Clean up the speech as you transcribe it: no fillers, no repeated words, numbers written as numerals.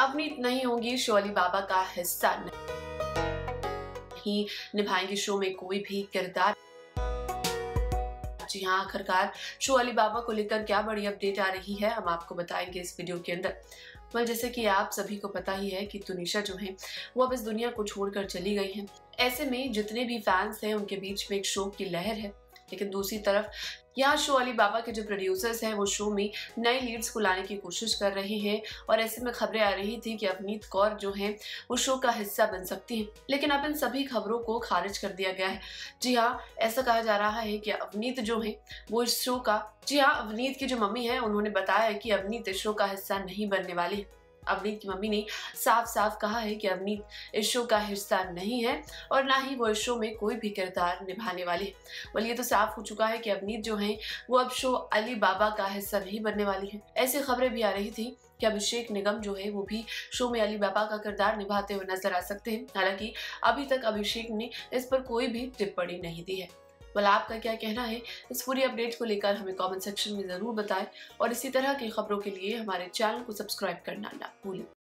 अवनीत नहीं होंगी शो अली बाबा का हिस्सा, नहीं निभाएंगे शो में कोई भी किरदार। जी हाँ, आखिरकार शो अली बाबा को लेकर क्या बड़ी अपडेट आ रही है, हम आपको बताएंगे इस वीडियो के अंदर। जैसे कि आप सभी को पता ही है कि तुनिशा जो है वो अब इस दुनिया को छोड़कर चली गई हैं। ऐसे में जितने भी फैंस हैं उनके बीच में एक शोक की लहर है, लेकिन दूसरी तरफ यहाँ शो अली बाबा के जो प्रोड्यूसर्स हैं वो शो में नए लीड्स को लाने की कोशिश कर रहे हैं और ऐसे में खबरें आ रही थी कि अवनीत कौर जो है वो शो का हिस्सा बन सकती हैं, लेकिन अब इन सभी खबरों को खारिज कर दिया गया है। जी हाँ, ऐसा कहा जा रहा है कि अवनीत जो है वो इस शो का, जी हाँ, अवनीत की जो मम्मी है उन्होंने बताया है कि अवनीत इस शो का हिस्सा नहीं बनने वाली है। अवनीत की मम्मी ने साफ साफ कहा है कि अवनीत इस शो का हिस्सा नहीं है और ना ही वो इस शो में कोई भी किरदार निभाने वाली है। well, ये तो साफ हो चुका है कि अवनीत जो है वो अब शो अली बाबा का हिस्सा नहीं बनने वाली है। ऐसी खबरें भी आ रही थी कि अभिषेक निगम जो है वो भी शो में अली बाबा का किरदार निभाते हुए नजर आ सकते हैं। हालांकि अभी तक अभिषेक ने इस पर कोई भी टिप्पणी नहीं दी है। आपका क्या कहना है इस पूरी अपडेट को लेकर हमें कमेंट सेक्शन में जरूर बताएं और इसी तरह की खबरों के लिए हमारे चैनल को सब्सक्राइब करना ना भूलें।